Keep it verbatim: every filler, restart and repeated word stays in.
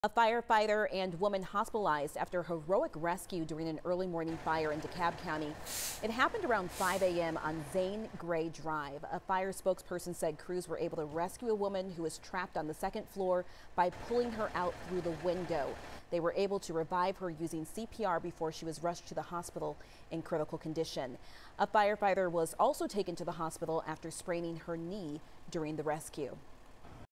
A firefighter and woman hospitalized after a heroic rescue during an early morning fire in DeKalb County. It happened around five A M on Zane Gray Drive. A fire spokesperson said crews were able to rescue a woman who was trapped on the second floor by pulling her out through the window. They were able to revive her using C P R before she was rushed to the hospital in critical condition. A firefighter was also taken to the hospital after spraining her knee during the rescue.